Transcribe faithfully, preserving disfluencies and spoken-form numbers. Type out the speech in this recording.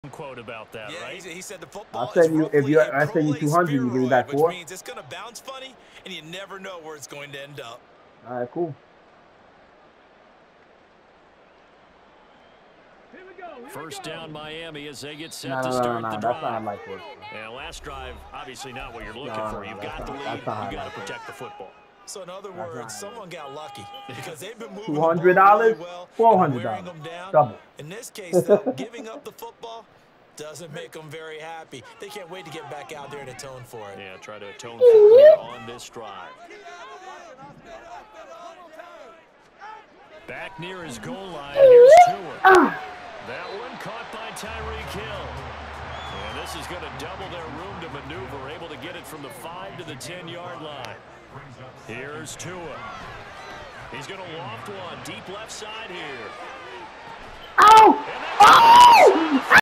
quote about that, yeah, right? He, he said the football I'll send you if you I send you two hundred, you give me back four. Which means it's gonna bounce funny, and you never know where it's going to end up. All right, cool. First down, Miami, as they get set no, to no, start no, no, the that's drive. not like it. And last drive, obviously not what you're looking no, for. no, You've no, got the not, lead. You've got like to protect it. the football. So in other words, right. someone got lucky because they've been moving two hundred dollars, really well, four hundred wearing dollars, them down. double. In this case, though, giving up the football doesn't make them very happy. They can't wait to get back out there and atone for it. Yeah, try to atone for it here on this drive. Back near his goal line, here's Tua. That one caught by Tyreek Hill. And this is going to double their room to maneuver, able to get it from the five to the ten-yard line. Here's Tua. He's going to loft one deep left side here. Oh! Oh!